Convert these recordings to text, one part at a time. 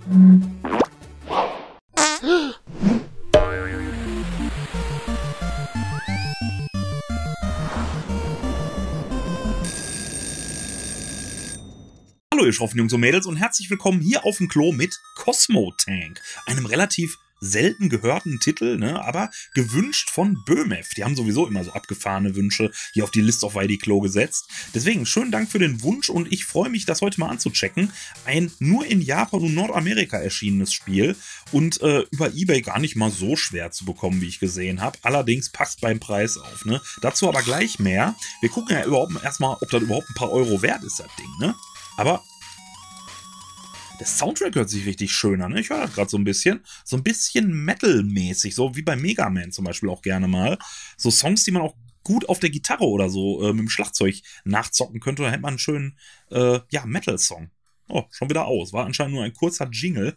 Hallo ihr schroffen Jungs und Mädels und herzlich willkommen hier auf dem Klo mit Cosmo Tank, einem relativ selten gehörten Titel, ne, aber gewünscht von Böhmef. Die haben sowieso immer so abgefahrene Wünsche hier auf die List of ID Klo gesetzt. Deswegen schönen Dank für den Wunsch und ich freue mich, das heute mal anzuchecken. Ein nur in Japan und Nordamerika erschienenes Spiel und über eBay gar nicht mal so schwer zu bekommen, wie ich gesehen habe. Allerdings passt beim Preis auf, ne. Dazu aber gleich mehr. Wir gucken ja überhaupt erstmal, ob das überhaupt ein paar Euro wert ist, das Ding, ne. Aber der Soundtrack hört sich richtig schön an. Ne? Ich höre das gerade so ein bisschen Metal-mäßig, so wie bei Mega Man zum Beispiel auch gerne mal. So Songs, die man auch gut auf der Gitarre oder so mit dem Schlagzeug nachzocken könnte. Da hätte man einen schönen Metal-Song. Oh, schon wieder aus. War anscheinend nur ein kurzer Jingle.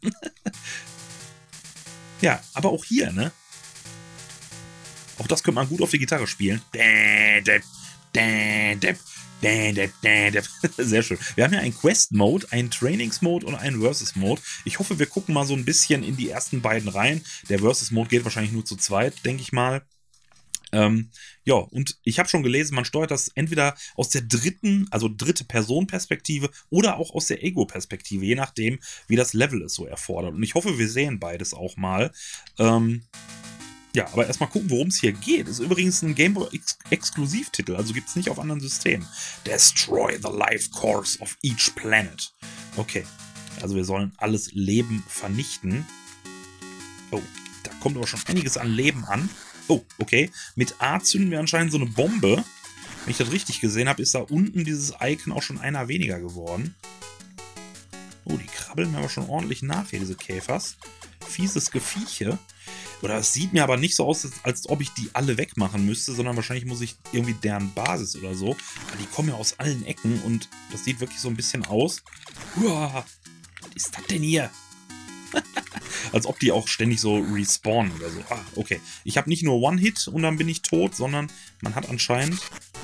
Ja, aber auch hier, ne? Auch das könnte man gut auf die Gitarre spielen. Sehr schön. Wir haben ja einen Quest-Mode, einen Trainings-Mode und einen Versus-Mode. Ich hoffe, wir gucken mal so ein bisschen in die ersten beiden rein. Der Versus-Mode geht wahrscheinlich nur zu zweit, denke ich mal. Ja, und ich habe schon gelesen, man steuert das entweder aus der dritte Person-Perspektive oder auch aus der Ego-Perspektive, je nachdem, wie das Level es so erfordert. Und ich hoffe, wir sehen beides auch mal. Ja, aber erstmal gucken, worum es hier geht. Ist übrigens ein Gameboy-Exklusivtitel, also gibt es nicht auf anderen Systemen. Destroy the life course of each planet. Okay, also wir sollen alles Leben vernichten. Oh, da kommt aber schon einiges an Leben an. Oh, okay. Mit A zünden wir anscheinend so eine Bombe. Wenn ich das richtig gesehen habe, ist da unten dieses Icon auch schon einer weniger geworden. Oh, die krabbeln mir aber schon ordentlich nach hier, diese Käfers. Fieses Gevieche. Oder es sieht mir aber nicht so aus, als ob ich die alle wegmachen müsste, sondern wahrscheinlich muss ich irgendwie deren Basis oder so. Aber die kommen ja aus allen Ecken und das sieht wirklich so ein bisschen aus. Uah, was ist das denn hier? Als ob die auch ständig so respawnen oder so. Ah, okay. Ich habe nicht nur One-Hit und dann bin ich tot, sondern man hat anscheinend...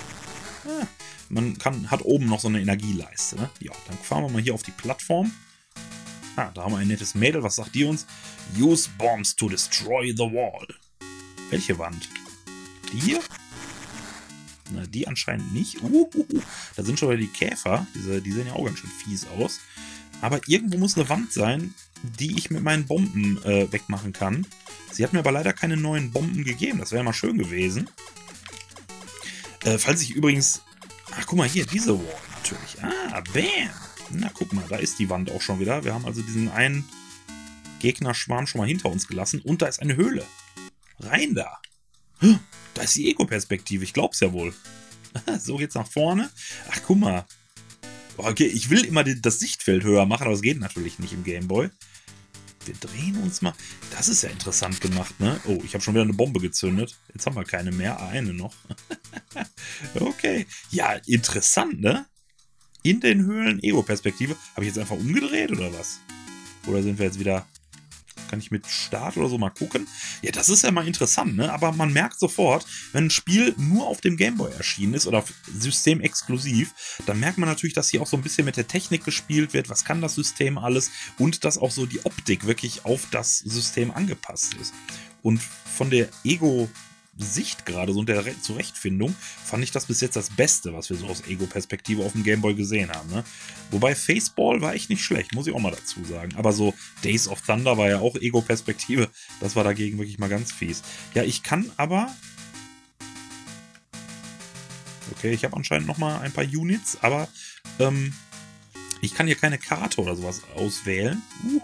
hat oben noch so eine Energieleiste. Ne? Ja, dann fahren wir mal hier auf die Plattform. Ah, da haben wir ein nettes Mädel. Was sagt die uns? Use bombs to destroy the wall. Welche Wand? Die hier? Na, die anscheinend nicht. Da sind schon wieder die Käfer. Die sehen ja auch ganz schön fies aus. Aber irgendwo muss eine Wand sein, die ich mit meinen Bomben wegmachen kann. Sie hat mir aber leider keine neuen Bomben gegeben. Das wäre mal schön gewesen. Falls ich übrigens... Ach, guck mal hier, diese Wall natürlich. Ah, bam. Na, guck mal, da ist die Wand auch schon wieder. Wir haben also diesen einen Gegnerschwarm schon mal hinter uns gelassen. Und da ist eine Höhle. Rein da. Da ist die Ego-Perspektive. Ich glaub's ja wohl. So geht's nach vorne. Ach, guck mal. Okay, ich will immer das Sichtfeld höher machen, aber das geht natürlich nicht im Gameboy. Wir drehen uns mal. Das ist ja interessant gemacht, ne? Oh, ich habe schon wieder eine Bombe gezündet. Jetzt haben wir keine mehr. Eine noch. Okay. Ja, interessant, ne? In den Höhlen Ego-Perspektive. Habe ich jetzt einfach umgedreht oder was? Oder sind wir jetzt wieder... Kann ich mit Start oder so mal gucken? Ja, das ist ja mal interessant, ne? Aber man merkt sofort, wenn ein Spiel nur auf dem Gameboy erschienen ist oder systemexklusiv, dann merkt man natürlich, dass hier auch so ein bisschen mit der Technik gespielt wird. Was kann das System alles? Und dass auch so die Optik wirklich auf das System angepasst ist. Und von der Ego-Sicht gerade, so und der Zurechtfindung, fand ich das bis jetzt das Beste, was wir so aus Ego-Perspektive auf dem Gameboy gesehen haben. Ne? Wobei Faceball war echt nicht schlecht, muss ich auch mal dazu sagen. Aber so Days of Thunder war ja auch Ego-Perspektive. Das war dagegen wirklich mal ganz fies. Ja, ich kann aber... Okay, ich habe anscheinend noch mal ein paar Units, aber ich kann hier keine Karte oder sowas auswählen.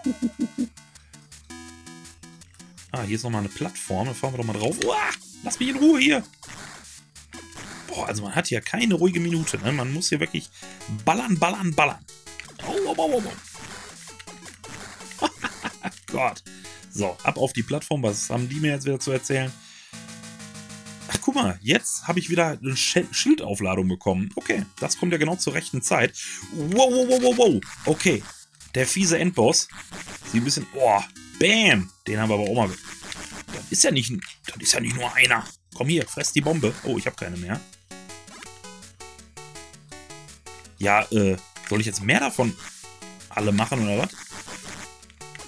Ah, hier ist noch mal eine Plattform. Da fahren wir doch mal drauf. Uah, lass mich in Ruhe hier. Boah, also man hat hier keine ruhige Minute. Ne? Man muss hier wirklich ballern, ballern, ballern. Oh. Gott. So, ab auf die Plattform. Was haben die mir jetzt wieder zu erzählen? Ach, guck mal. Jetzt habe ich wieder eine Schildaufladung bekommen. Okay, das kommt ja genau zur rechten Zeit. Wow. Okay, der fiese Endboss. Sieht ein bisschen... Oh, bam. Den haben wir aber auch mal... Das ist ja nicht nur einer. Komm hier, fress die Bombe. Oh, ich habe keine mehr. Ja, soll ich jetzt mehr davon alle machen oder was?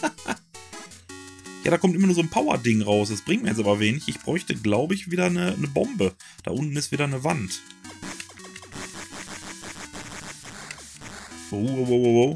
Ja, da kommt immer nur so ein Power-Ding raus. Das bringt mir jetzt aber wenig. Ich bräuchte, glaube ich, wieder eine Bombe. Da unten ist wieder eine Wand. Oh.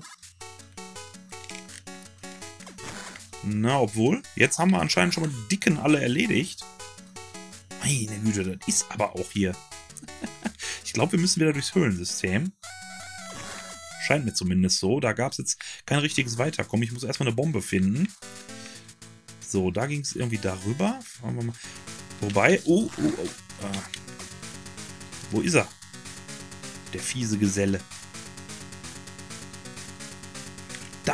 Na, obwohl, jetzt haben wir anscheinend schon mal die Dicken alle erledigt. Meine Güte, das ist aber auch hier. Ich glaube, wir müssen wieder durchs Höhlensystem. Scheint mir zumindest so. Da gab es jetzt kein richtiges Weiterkommen. Ich muss erstmal eine Bombe finden. So, da ging es irgendwie darüber. Fahren wir mal. Wobei, wo ist er? Der fiese Geselle. Da.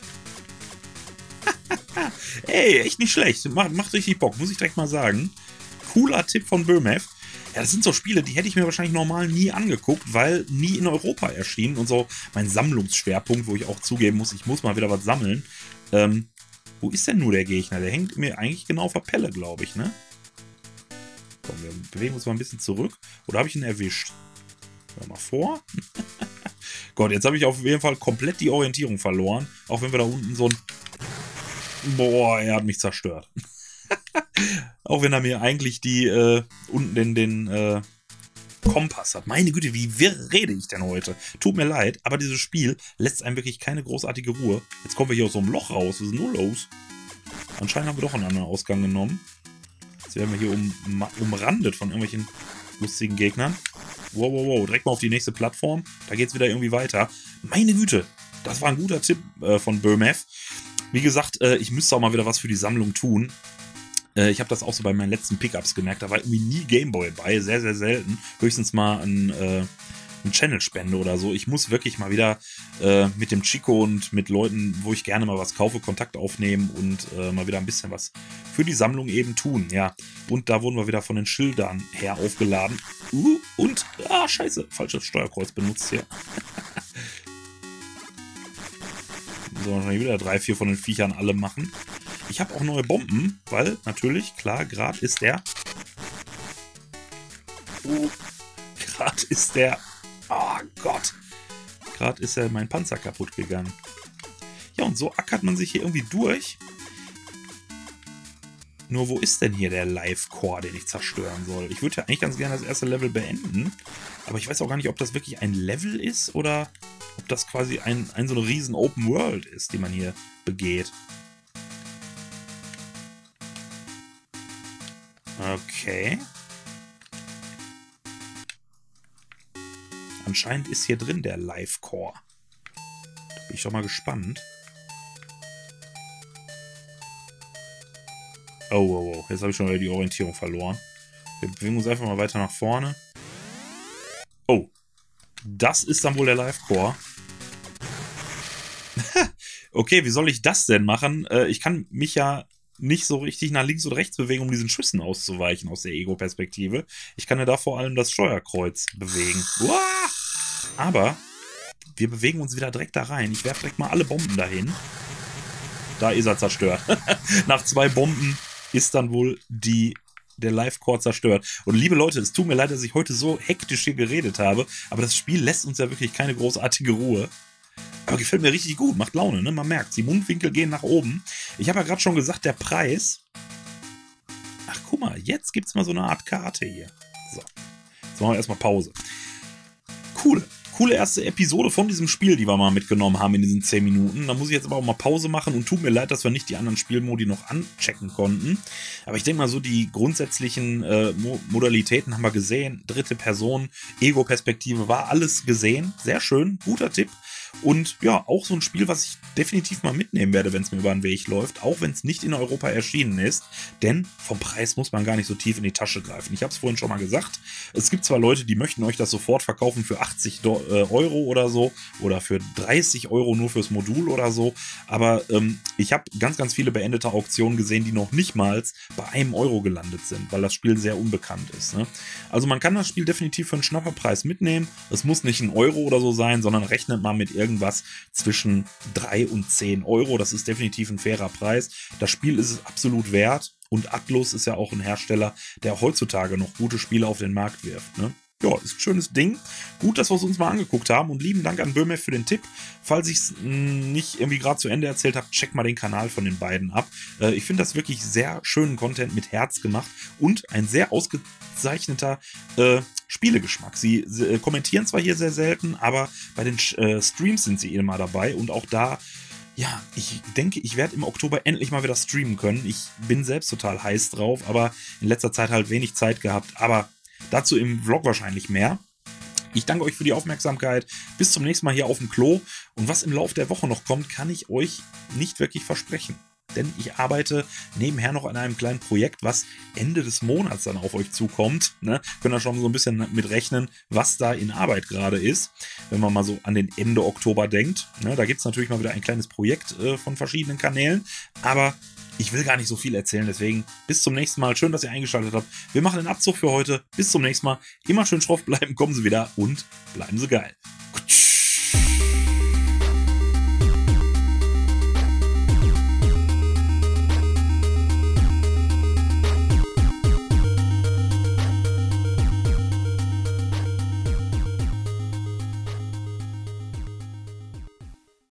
Ey, echt nicht schlecht. Macht richtig Bock, muss ich direkt mal sagen. Cooler Tipp von Böhmef. Ja, das sind so Spiele, die hätte ich mir wahrscheinlich normal nie angeguckt, weil nie in Europa erschienen. Und so mein Sammlungsschwerpunkt, wo ich auch zugeben muss, ich muss mal wieder was sammeln. Wo ist denn nur der Gegner? Der hängt mir eigentlich genau auf der Pelle, glaube ich, ne? Komm, wir bewegen uns mal ein bisschen zurück. Oder habe ich ihn erwischt? Mal vor. Gott, jetzt habe ich auf jeden Fall komplett die Orientierung verloren. Auch wenn wir da unten so ein... Boah, er hat mich zerstört. Auch wenn er mir eigentlich die unten den Kompass hat. Meine Güte, wie wirr rede ich denn heute? Tut mir leid, aber dieses Spiel lässt einem wirklich keine großartige Ruhe. Jetzt kommen wir hier aus so einem Loch raus. Was ist denn nur los? Anscheinend haben wir doch einen anderen Ausgang genommen. Jetzt werden wir hier umrandet von irgendwelchen lustigen Gegnern. Wow. Direkt mal auf die nächste Plattform. Da geht es wieder irgendwie weiter. Meine Güte, das war ein guter Tipp von Böhmef. Wie gesagt, ich müsste auch mal wieder was für die Sammlung tun. Ich habe das auch so bei meinen letzten Pickups gemerkt. Da war irgendwie nie Gameboy bei. Sehr, sehr selten. Höchstens mal ein Channel-Spende oder so. Ich muss wirklich mal wieder mit dem Chico und mit Leuten, wo ich gerne mal was kaufe, Kontakt aufnehmen und mal wieder ein bisschen was für die Sammlung eben tun. Ja, und da wurden wir wieder von den Schildern her aufgeladen. Scheiße, falsches Steuerkreuz benutzt hier. So, wahrscheinlich wieder 3, 4 von den Viechern alle machen. Ich habe auch neue Bomben, weil natürlich, klar, gerade ist der... Gerade ist der... Oh Gott! Gerade ist ja mein Panzer kaputt gegangen. Ja, und so ackert man sich hier irgendwie durch. Nur wo ist denn hier der Live-Core, den ich zerstören soll? Ich würde ja eigentlich ganz gerne das erste Level beenden. Aber ich weiß auch gar nicht, ob das wirklich ein Level ist oder ob das quasi so eine riesen Open World ist, die man hier begeht. Okay. Anscheinend ist hier drin der Live-Core. Da bin ich doch mal gespannt. Oh. Jetzt habe ich schon wieder die Orientierung verloren. Wir bewegen uns einfach mal weiter nach vorne. Oh. Das ist dann wohl der Live-Core. Okay, wie soll ich das denn machen? Ich kann mich ja nicht so richtig nach links oder rechts bewegen, um diesen Schüssen auszuweichen aus der Ego-Perspektive. Ich kann ja da vor allem das Steuerkreuz bewegen. Uah! Aber wir bewegen uns wieder direkt da rein. Ich werfe direkt mal alle Bomben dahin. Da ist er zerstört. Nach 2 Bomben ist dann wohl der Live-Core zerstört. Und liebe Leute, es tut mir leid, dass ich heute so hektisch hier geredet habe, aber das Spiel lässt uns ja wirklich keine großartige Ruhe. Aber gefällt mir richtig gut, macht Laune, ne? Man merkt, die Mundwinkel gehen nach oben. Ich habe ja gerade schon gesagt, der Preis... Ach, guck mal, jetzt gibt es mal so eine Art Karte hier. So, jetzt machen wir erstmal Pause. Coole erste Episode von diesem Spiel, die wir mal mitgenommen haben in diesen 10 Minuten. Da muss ich jetzt aber auch mal Pause machen und tut mir leid, dass wir nicht die anderen Spielmodi noch anchecken konnten. Aber ich denke mal so, die grundsätzlichen Modalitäten haben wir gesehen. Dritte Person, Ego-Perspektive, war alles gesehen. Sehr schön, guter Tipp. Und ja, auch so ein Spiel, was ich definitiv mal mitnehmen werde, wenn es mir über den Weg läuft, auch wenn es nicht in Europa erschienen ist, denn vom Preis muss man gar nicht so tief in die Tasche greifen. Ich habe es vorhin schon mal gesagt, es gibt zwar Leute, die möchten euch das sofort verkaufen für 80 Euro oder so oder für 30 Euro nur fürs Modul oder so, aber ich habe ganz, ganz viele beendete Auktionen gesehen, die noch nicht mal bei 1 Euro gelandet sind, weil das Spiel sehr unbekannt ist. Ne? Also man kann das Spiel definitiv für einen Schnapperpreis mitnehmen. Es muss nicht 1 Euro oder so sein, sondern rechnet mal mit irgendwas zwischen 3 und 10 Euro. Das ist definitiv ein fairer Preis. Das Spiel ist es absolut wert und Atlus ist ja auch ein Hersteller, der heutzutage noch gute Spiele auf den Markt wirft. Ne? Ja, ist ein schönes Ding. Gut, dass wir es uns mal angeguckt haben und lieben Dank an Böhme für den Tipp. Falls ich es nicht irgendwie gerade zu Ende erzählt habe, checkt mal den Kanal von den beiden ab. Ich finde das wirklich sehr schönen Content mit Herz gemacht und ein sehr ausgezeichneter Spielegeschmack. Sie kommentieren zwar hier sehr selten, aber bei den Streams sind sie immer dabei und auch da. Ja, ich denke, ich werde im Oktober endlich mal wieder streamen können. Ich bin selbst total heiß drauf, aber in letzter Zeit halt wenig Zeit gehabt. Aber dazu im Vlog wahrscheinlich mehr. Ich danke euch für die Aufmerksamkeit. Bis zum nächsten Mal hier auf dem Klo. Und was im Laufe der Woche noch kommt, kann ich euch nicht wirklich versprechen. Denn ich arbeite nebenher noch an einem kleinen Projekt, was Ende des Monats dann auf euch zukommt. Ne? Könnt ihr schon so ein bisschen mit rechnen, was da in Arbeit gerade ist, wenn man mal so an den Ende Oktober denkt. Ne? Da gibt es natürlich mal wieder ein kleines Projekt von verschiedenen Kanälen, aber ich will gar nicht so viel erzählen, deswegen bis zum nächsten Mal. Schön, dass ihr eingeschaltet habt. Wir machen den Abzug für heute. Bis zum nächsten Mal. Immer schön schroff bleiben, kommen Sie wieder und bleiben Sie geil.